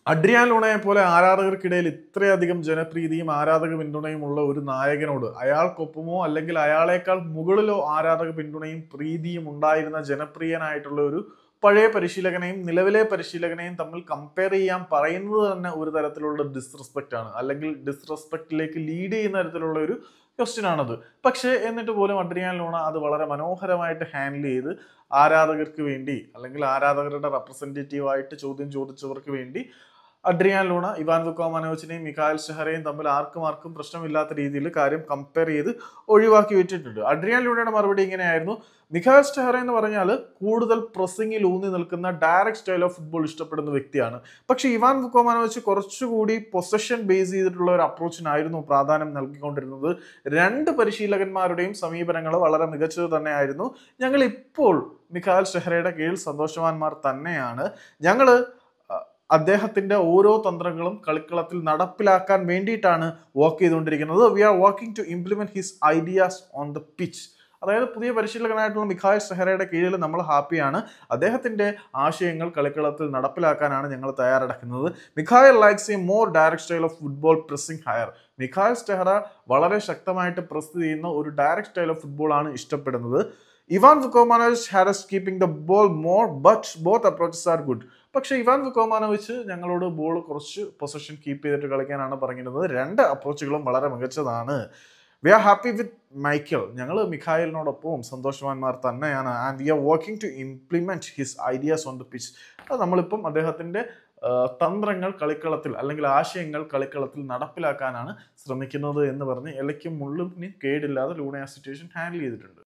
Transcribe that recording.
Adrian ലൂണയെ പോലെ ആരാധകർക്കിടയിൽ ഇത്രയധികം ജനപ്രീതിയും ആരാധക പിന്തുണയുമുള്ള ഒരു നായകനോട് അയാൾക്കൊപ്പമോ അല്ലെങ്കിൽ അയാളേക്കാൾ മുകളിലോ ആരാധക പിന്തുണയും പ്രീതിയും ഉണ്ടായിരുന്ന ജനപ്രിയനായിട്ടുള്ള ഒരു പഴയ പരിശീലകനെയും നിലവിലെ പരിശീലകനെയും തമ്മിൽ കമ്പയർ ചെയ്യാൻ പറയുന്നത് തന്നെ ഒരു തരത്തിലുള്ള ഡിസ്റെസ്പെക്റ്റ് ആണ്, അല്ലെങ്കിൽ ഡിസ്റെസ്പെക്റ്റിലേക്ക് ലീഡ് ചെയ്യുന്ന തരത്തിലുള്ള ഒരു ക്വസ്റ്റ്യൻ ആണത്. പക്ഷേ എന്നിട്ട് പോലും അഡ്രിയാൻ ലൂണ അത് വളരെ മനോഹരമായിട്ട് ഹാൻഡിൽ ചെയ്ത് ആരാധകർക്ക് വേണ്ടി അല്ലെങ്കിൽ ആരാധകരുടെ റെപ്രസെൻറ്റേറ്റീവായിട്ട് ചോദ്യം ചോദിച്ചവർക്ക് വേണ്ടി അഡ്രിയാൻ ലൂണ ഇവാൻ വുക്കോമാനോവിച്ചിനെയും മിഖായൽ സ്റ്റെഹറയും തമ്മിൽ ആർക്കും പ്രശ്നമില്ലാത്ത രീതിയിൽ കാര്യം കമ്പയർ ചെയ്ത് ഒഴിവാക്കി വെച്ചിട്ടുണ്ട്. അഡ്രിയാൻ ലൂണയുടെ മറുപടി ഇങ്ങനെയായിരുന്നു: മിഖായൽ സ്റ്റെഹറ എന്ന് പറഞ്ഞാൽ കൂടുതൽ പ്രസ്സിങ്ങിൽ ഊന്നി നിൽക്കുന്ന ഡയറക്റ്റ് സ്റ്റൈൽ ഓഫ് ഫുട്ബോൾ ഇഷ്ടപ്പെടുന്ന വ്യക്തിയാണ്. പക്ഷേ ഇവാൻ വുക്കോമാനോവിച്ച് കുറച്ചുകൂടി പൊസഷൻ ബേസ് ചെയ്തിട്ടുള്ള ഒരു അപ്രോച്ചിനായിരുന്നു പ്രാധാന്യം നൽകിക്കൊണ്ടിരുന്നത്. രണ്ട് പരിശീലകന്മാരുടെയും സമീപനങ്ങൾ വളരെ മികച്ചത് തന്നെയായിരുന്നു. ഞങ്ങൾ ഇപ്പോൾ മിഖായൽ സ്റ്റെഹറയുടെ കീഴിൽ സന്തോഷവാന്മാർ തന്നെയാണ്. ഞങ്ങൾ അദ്ദേഹത്തിന്റെ ഓരോ തന്ത്രങ്ങളും കളിക്കളത്തിൽ നടപ്പിലാക്കാൻ വേണ്ടിയിട്ടാണ് വർക്ക് ചെയ്തുകൊണ്ടിരിക്കുന്നത്. We are working to implement his ideas on the pitch. അതായത് പുതിയ പരിശീലകനായിട്ടുള്ള മിഖായൽ സ്റ്റെഹറയുടെ കീഴിൽ നമ്മൾ ഹാപ്പിയാണ്. അദ്ദേഹത്തിന്റെ ആശയങ്ങൾ കളിക്കളത്തിൽ നടപ്പിലാക്കാനാണ് ഞങ്ങൾ തയ്യാറെടുക്കുന്നത്. Mikhail likes a more direct style of football pressing higher. Mikhail Stahre വളരെ ശക്തമായിട്ട് പ്രസ് ചെയ്യുന്ന ഒരു ഡയറക്റ്റ് സ്റ്റൈൽ ഓഫ് ഫുട്ബോൾ ആണ് ഇഷ്ടപ്പെടുന്നത്. Ivan Vukomanovic had us keeping the ball more, but both approaches are good. പക്ഷേ ഇവാൻ വുക്കോമാനോവിച്ച് ഞങ്ങളോട് ball കുറച്ച് position keep ചെയ്തിട്ട് കളിക്കാനാണ് പറഞ്ഞിരുന്നത്. രണ്ട് അപ്രോച്ചുകളും വളരെ മികച്ചതാണ്. We are happy with Michael. ഞങ്ങൾ മിഖായലിനോടൊപ്പം സന്തോഷവാന്മാർ തന്നെയാണ്. And we are working to implement his ideas on the pitch. അത് നമ്മളിപ്പം അദ്ദേഹത്തിന്റെ തന്ത്രങ്ങൾ കളിക്കളത്തിൽ അല്ലെങ്കിൽ ആശയങ്ങൾ കളിക്കളത്തിൽ നടപ്പിലാക്കാനാണ് ശ്രമിക്കുന്നത് എന്ന് പറഞ്ഞ് ഇലയ്ക്കും മുള്ളിന് കേടില്ലാതെ ലൂണ ആ സിറ്റുവേഷൻ ഹാൻഡിൽ ചെയ്തിട്ടുണ്ട്.